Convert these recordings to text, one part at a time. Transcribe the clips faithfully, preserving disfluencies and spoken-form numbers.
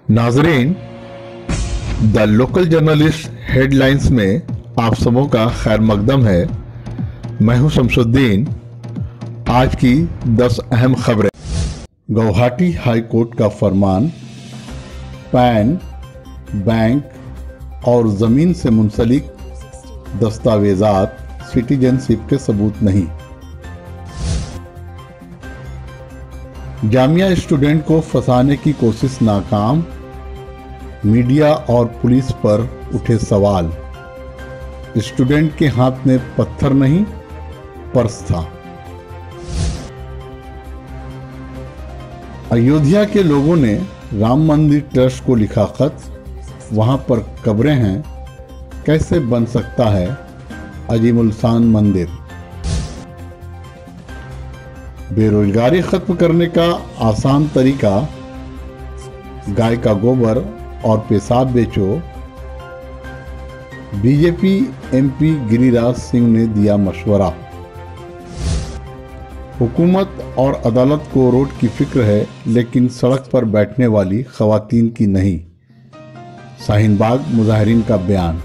नाजरीन, the local journalist headlines में आप सबों का खैर मकदम है। मैं हूं शमसुद्दीन। आज की दस अहम खबरें। गुवाहाटी हाई कोर्ट का फरमान, पैन, बैंक और ज़मीन से मुंसलिक दस्तावेजात सिटीजनशिप के सबूत नहीं। जामिया स्टूडेंट को फंसाने की कोशिश नाकाम, मीडिया और पुलिस पर उठे सवाल। स्टूडेंट के हाथ में पत्थर नहीं, पर्स था। अयोध्या के लोगों ने राम मंदिर ट्रस्ट को लिखा खत, वहां पर कब्रें हैं, कैसे बन सकता है अजीमुलशान मंदिर। बेरोजगारी खत्म करने का आसान तरीका, गाय का गोबर और पेशाब बेचो। बीजेपी एमपी गिरिराज सिंह ने दिया मशवरा। हुकूमत और अदालत को रोड की फिक्र है, लेकिन सड़क पर बैठने वाली खवातीन की नहीं। शाहीन बाग मुजाहिरीन का बयान।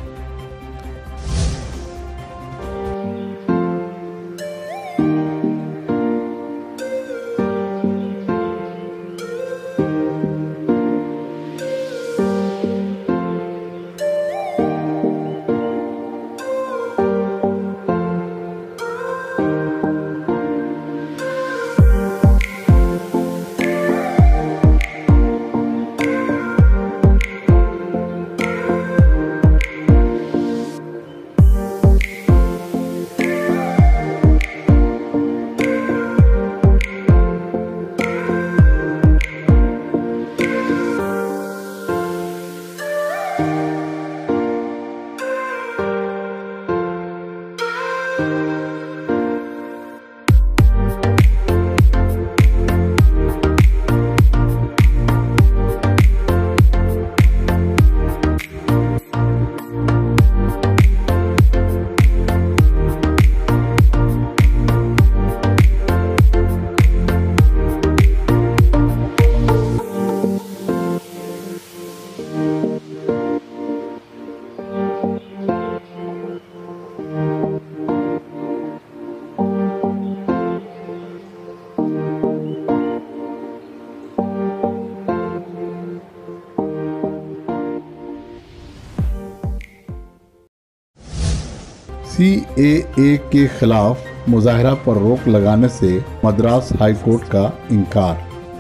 सी ए ए के खिलाफ मुजाहरा पर रोक लगाने से मद्रास हाई कोर्ट का इनकार।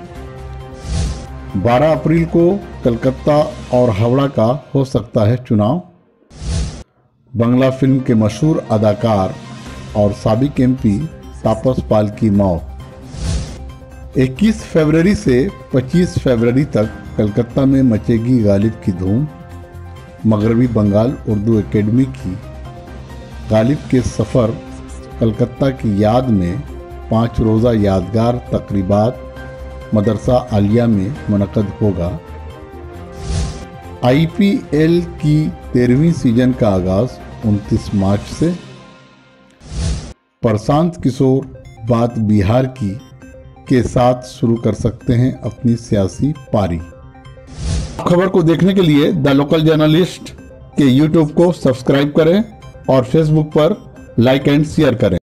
बारह अप्रैल को कलकत्ता और हावड़ा का हो सकता है चुनाव। बंगला फिल्म के मशहूर अदाकार और साबिक एमपी तापस पाल की मौत। इक्कीस फरवरी से पच्चीस फरवरी तक कलकत्ता में मचेगी गालिब की धूम। मगरबी बंगाल उर्दू एकेडमी की गालिब के सफ़र कलकत्ता की याद में पाँच रोज़ा यादगार तकरीबात मदरसा आलिया में मुनक़द होगा। आई पी एल की तेरहवीं सीजन का आगाज़ उनतीस मार्च से। प्रशांत किशोर बात बिहार की के साथ शुरू कर सकते हैं अपनी सियासी पारी। खबर को देखने के लिए द लोकल जर्नलिस्ट के यूट्यूब को सब्सक्राइब करें और फेसबुक पर लाइक एंड शेयर करें।